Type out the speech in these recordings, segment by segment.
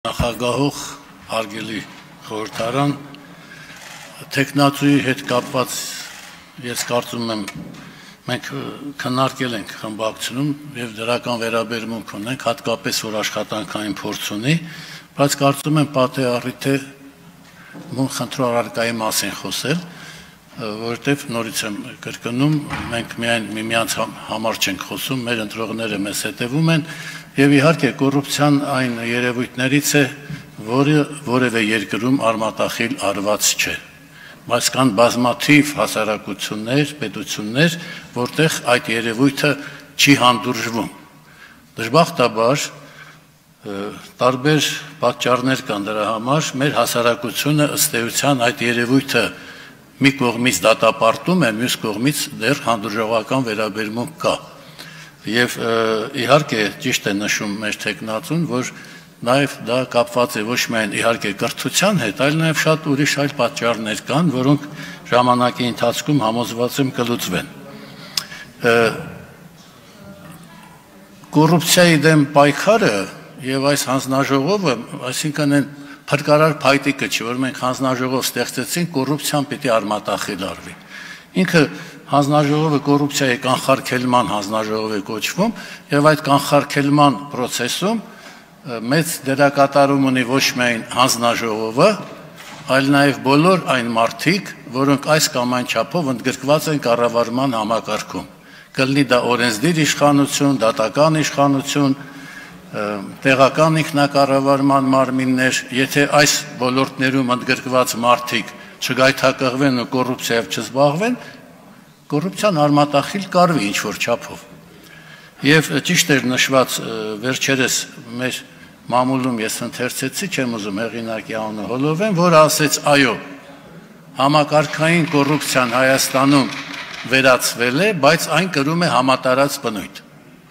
Նախագահող հարգելի խորհրդարան, տեխնացուի հետ կապված ես կարծում եմ մենք քննարկել ենք խմբակցությունում եւ դրական վերաբերմունք ունենք, հատկապես որ աշխատանքային փորձ ունի, բայց կարծում եմ պատեհ առիթ է խնդրարկայի մասին խոսել, որովհետեւ նորից եմ կրկնում, մենք միայն միմյանց համար չենք խոսում, մեր ընտրողները մեզ հետևում են եւ իհարկե կոռուպցիան այն երևույթներից է, որը որևէ երկրում արմատախիլ արված չէ, բայց կան բազմաթիվ հասարակություններ, պետություններ, որտեղ այդ երևույթը չի հանդուրժվում։ Դժբախտաբար տարբեր պատճառներ կան դրա համար, մեր հասարակությունը ըստ էության այդ երևույթը մի կողմից դատապարտում է, մյուս կողմից դեռ հանդուրժողական վերաբերմունք կա։ Եվ իհարկե ճիշտ է նշում մեր տեխնացուն, որ նաև դա կապված է ոչ միայն իհարկե կրթության հետ, այլ նաև շատ ուրիշ այլ պատճառներ կան, որոնք ժամանակի ընթացքում համոզված եմ կլուծվեն։ Կոռուպցիայի դեմ պայքարը եւ այս հանձնաժողովը, այսինքն այն փրկարար փայտիկը չի, որ մենք հանձնաժողով ստեղծեցինք, կոռուպցիան պիտի արմատախիլ արվի։ Ինքը հանձնաժողովը կոռուպցիայի կանխարգելման հանձնաժողով է կոչվում եւ այդ կանխարգելման process-ում մեծ դերակատարում ունի ոչ միայն հանձնաժողովը, այլ նաեւ բոլոր այն մարդիկ, որոնք այս կամ այն չափով ընդգրկված են կառավարման համակարգում։ Կլինի դա օրենսդիր իշխանություն, դատական իշխանություն, տեղական ինքնակառավարման մարմիններ, եթե այս ոլորտներում ընդգրկված մարդիկ չգայթակղվեն ու կոռուպցիայով չզբաղվեն, կոռուպցիան արմատախիլ կարվի ինչ-որ չափով։ Եվ ճիշտ էր նշված վերջերս մեր մամուլում ես ընթերցեցի, չեմ ուզում հեղինակի անունը հոլովեմ, որ ասեց, այո, համակարգային կոռուպցիան Հայաստանում վերացվել է, բայց այն կրում է համատարած բնույթ։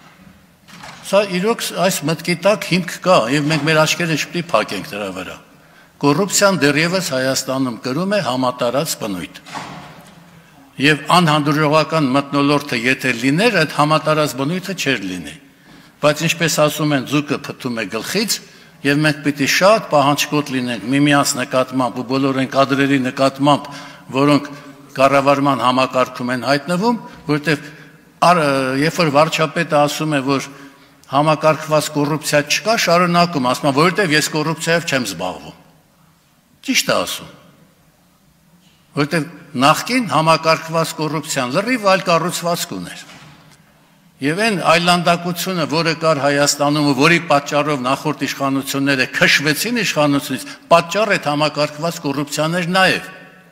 Սա իրոք այս մտքի տակ հիմք կա, եւ մենք մեր աչքերը չպետք է փակենք դրա վրա։ Կոռուպցիան դեռևս Հայաստանում կրում է համատարած բնույթ։ Եվ անհանդուրժողական մթնոլորտը եթե լիներ, այդ համատարած բնույթը չէր լինի։ Բայց ինչպես ասում են, ձուկը փթում է գլխից, եւ մենք պիտի շատ պահանջկոտ լինենք միմյանց նկատմամբ ու բոլոր այն կադրերի նկատմամբ, որոնք կառավարման համակարգում են հայտնվում, որովհետեւ երբ որ վարչապետը ասում է, որ համակարգված կոռուպցիա չկա, շարունակում ասում, որովհետեւ ես կոռուպցիայով չեմ զբաղվում։ Ճիշտ է ասում։ Որովհետեւ նախկին համակարգված կոռուպցիան լրիվ այլ կառուցվածք ուներ։ Եվ այն այլանդակությունը, որը կար Հայաստանում ու որի պատճառով նախորդ իշխանությունները քշվեցին իշխանությունից, պատճառ է համակարգված կոռուպցիաներ նաև։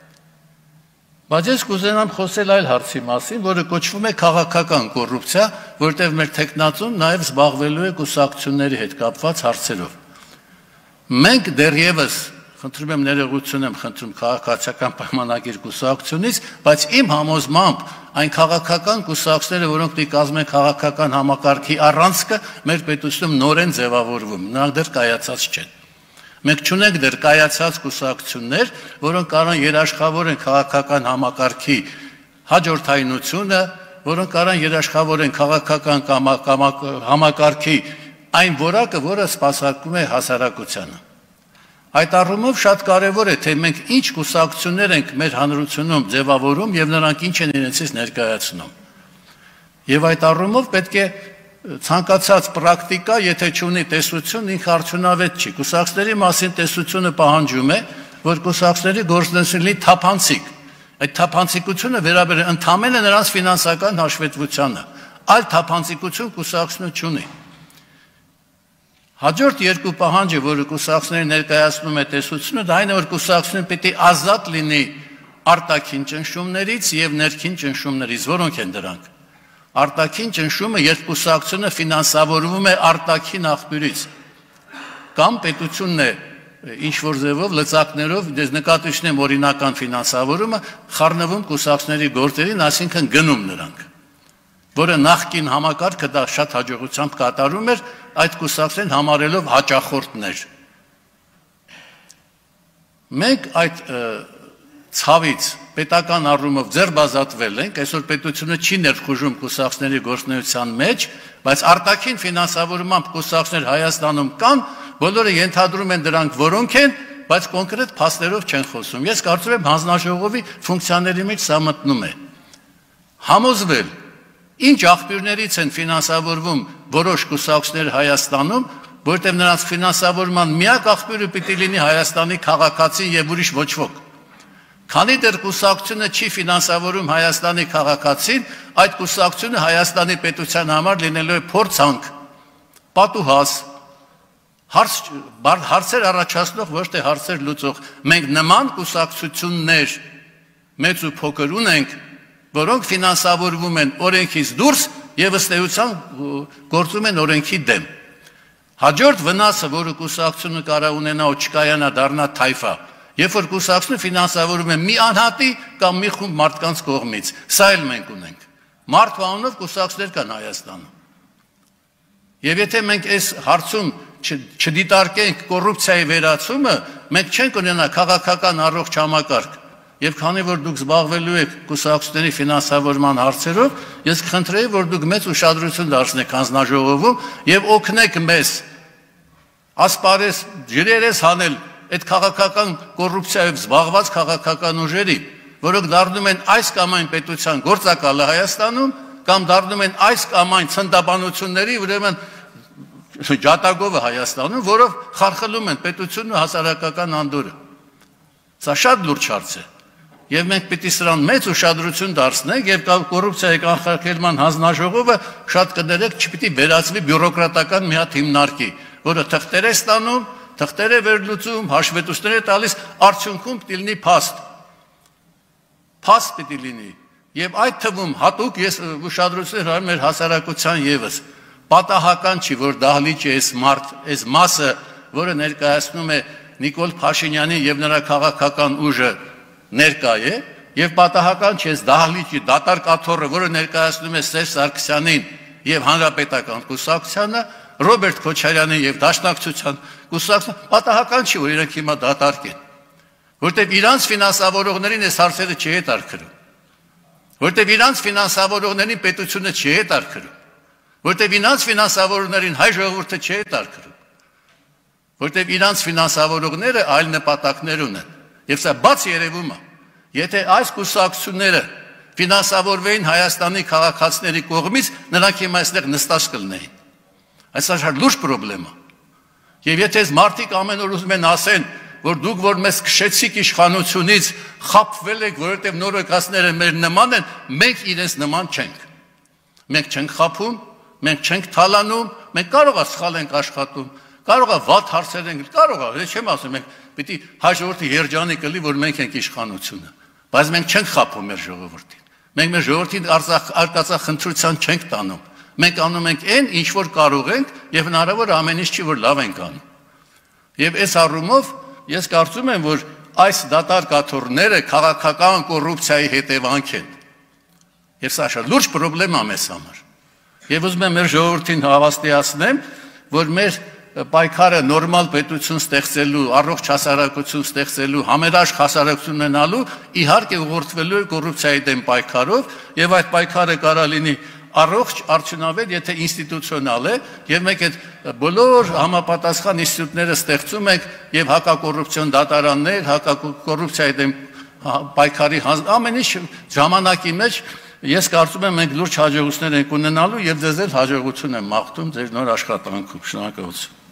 Բայց ես կուզենամ խոսել այլ հարցի մասին, որը կոչվում է քաղաքական կոռուպցիա, որտեղ մեր տեխնացուն նաև զբաղվելու է կուսակցությունների հետ կապված հարցերով։ Մենք դեռևս, խնդրում եմ ներողություն եմ խնդրում քաղաքացիական պայմանագիր կուսակցությունից, բայց իմ համոզմամբ այն քաղաքական կուսակցությունները, որոնք դի կազմեն քաղաքական համակարգի առանցքը, մեր պետությունում նորեն ձևավորվում, նրանք դեռ կայացած չեն։ Մենք չունենք դեռ կայացած կուսակցություններ, որոնք կարող երաշխավորեն քաղաքական համակարգի հաջորդայնությունը, որոնք կարող երաշխավորեն քաղաքական համակարգի այն որակը, որը սպասարկում է հասարակությանը։ Այդ առումով շատ կարևոր է, թե մենք ինչ կուսակցություններ ենք մեր հանրությունում ձևավորում եւ նրանք ինչ են իրենցից ներկայացնում։ Եվ այդ առումով պետք է ցանկացած պրակտիկա, եթե չունի տեսություն, ինքը արդյունավետ չի։ Կուսակցների մասին տեսությունը պահանջում է, որ կուսակցների գործունեությունը լինի թափանցիկ։ Այդ թափանցիկությունը վերաբերում է ընդհանրապես նրանց ֆինանսական հաշվետվությանը։ Այլ թափանցիկություն կուսակցությունը չունի։ Հաջորդ երկու պահանջը, որը կուսակցությունները ներկայացնում է տեսությունը, դա այն է, որ կուսակցությունը պիտի ազատ լինի արտաքին ճնշումներից եւ ներքին ճնշումներից, որոնք են դրանք։ Արտաքին ճնշումը, երբ կուսակցությունը ֆինանսավորվում է արտաքին աղբյուրից, կամ պետությունն է ինչ-որ ձևով լծակներով, դες նկատի ունեմ օրինական ֆինանսավորումը, խառնվում կուսակցությունների գործերին, այսինքն գնում նրանք, որը նախկին համակարգը դա շատ հաջողությամբ կատարում էր, այդ կուսակցությունն համարելով հաճախորդներ։ Մենք այդ ցավից պետական առումով ձեռբազատվել ենք, այսօր պետությունը չի ներխուժում կուսակցությունների գործունեության մեջ, բայց արտաքին ֆինանսավորմամբ կուսակցություններ Հայաստանում կան, բոլորը ենթադրում են դրանք որոնք են, բայց կոնկրետ փաստերով չեն խոսում։ Ես կարծում եմ հանձնաժողովի ֆունկցիաների մեջ սա մտնում է։ Համոզվել, ինչ աղբյուրներից են ֆինանսավորվում որոշ կուսակցություններ Հայաստանում, որտեղ նրանց ֆինանսավորման միակ աղբյուրը պիտի լինի Հայաստանի քաղաքացին եւ ուրիշ ոչ ոք։ Քանի դեռ կուսակցությունը չի ֆինանսավորում Հայաստանի քաղաքացին, այդ կուսակցությունը Հայաստանի պետության համար լինելու է փորձանք, պատուհաս, հարցեր առաջացնող, ոչ թե հարցեր լուծող։ Մենք նման կուսակցություններ մեծ ու փոքր ունենք, որոնք ֆինանսավորվում են օրենքից դուրս եւ ըստ էության գործում են օրենքի դեմ։ Հաջորդ վնասը, որը կուսակցությունը կարող ունենա ու չկայանա, դառնա թայֆա, երբ որ կուսակցությունը ֆինանսավորում է մի անհատի կամ մի խումբ մարդկանց կողմից, սա էլ մենք ունենք։ Մարդու անունով կուսակցություններ կան Հայաստանում։ Եվ եթե մենք այս հարցում չդիտարկենք կոռուպցիայի վերացումը, մենք չենք ունենա քաղաքական առողջ համակարգ։ Եվ քանի որ դուք զբաղվելու եք կուսակցությունների ֆինանսավորման հարցերով, ես կխնդրեի, որ դուք մեծ ուշադրություն դարձնեք հանձնաժողովում եւ օգնեք մեզ ասպարեզ ջրերես հանել այդ քաղաքական կոռուպցիայով զբաղված քաղաքական ուժերի, որոնք դառնում են այս կամ այն պետության գործակալը Հայաստանում կամ դառնում են այս կամ այն ցնդաբանությունների ուրեմն ջատագովը Հայաստանում, որով խարխլում են պետությունն ու հասարակական անդորը։ Սա շատ լուրջ հարց է։ Եվ մենք պիտի սրան մեծ ուշադրություն դարձնենք եւ կոռուպցիայի կանխարգելման հանձնաժողովը շատ կներեք չպիտի վերածվի բյուրոկրատական մի հատ հիմնարկի, որը թղթեր է ստանում, թղթեր է վերլուծում, հաշվետվություններ է տալիս, արդյունքում պիտի լինի փաստ։ Փաստ պիտի լինի։ Եվ այդ թվում հատուկ ես ուշադրություն հրավիրում մեր հասարակության եւս պատահական չի, որ դահլիճը այս մասը, որը ներկայացնում է Նիկոլ Փաշինյանի եւ նրա քաղաքական ուժը ներկա է, եւ պատահական չէ դահլիճի դատարկ աթոռը, որը ներկայացնում է Սերժ Սարգսյանին եւ հանրապետական կուսակցությանը, Ռոբերտ Քոչարյանին եւ Դաշնակցության կուսակցությանը, պատահական չի, որ իրենք հիմա դատարկ են, որտեղ իրանց ֆինանսավորողներին այս հարցերը չի հետաքրքրում, որտեղ իրանց ֆինանսավորողներին պետությունը չի հետաքրքրում, որտեղ իրանց ֆինանսավորողներին հայ ժողովուրդը չի հետաքրքրում, որտեղ իրանց ֆինանսավորողները այլ նպատակներ ունեն։ Եվ սա բաց երևում է, եթե այս կուսակցությունները ֆինանսավորվեին Հայաստանի քաղաքացիների կողմից, նրանք հիմա այստեղ նստած կլինեին։ Այս շատ լուրջ խնդրեմ է։ Եվ եթե այս մարդիկ ամեն օր ուզում են ասեն, որ դուք որ մեզ քշեցիք իշխանությունից, խաբվել եք, որովհետև նորեկացները մեր նման են, մենք իրենց նման չենք։ Մենք չենք խաբում, մենք չենք թալանում, մենք կարող է սխալ ենք աշխատում, կարող է վատ հարցեր ենք, կարող է, չեմ ասում, մենք պիտի հաջորդի երջանիկ կլի, որ մենք ենք իշխանությունը, բայց մենք չենք խաբում մեր ժողովրդին, մենք մեր ժողովրդին արկածախնդրության չենք տանում, մենք անում ենք այն, ինչ որ կարող ենք եւ հնարավոր ամեն ինչ չի, որ լավ ենք անում։ Եվ այս առումով ես կարծում եմ, որ այս դատարկ աթոռները քաղաքական կոռուպցիայի հետևանք են։ Եվ սա շատ լուրջ խնդրեմ է մեզ համար։ Եվ ուզում եմ մեր ժողովրդին հավաստիացնեմ, որ մեր պայքարը նորմալ պետություն ստեղծելու, առողջ հասարակություն ստեղծելու, համերաշխ հասարակություն ունենալու իհարկե ուղղորդվելու է կոռուպցիայի դեմ պայքարով, եւ այդ պայքարը կարա լինի առողջ, արդյունավետ, եթե ինստիտուցիոնալ է, եւ մենք այդ բոլոր համապատասխան ինստիտուտները ստեղծում ենք եւ հակակոռուպցիոն դատարաններ, հակակոռուպցիայի դեմ պայքարի ամեն ինչ ժամանակի մեջ ես կարծում եմ մենք լուրջ հաջողություններ ենք ունենալու եւ ձեզ էլ հաջողություն եմ մաղթում ձեր նոր աշխատանքում։ Շնորհակալություն։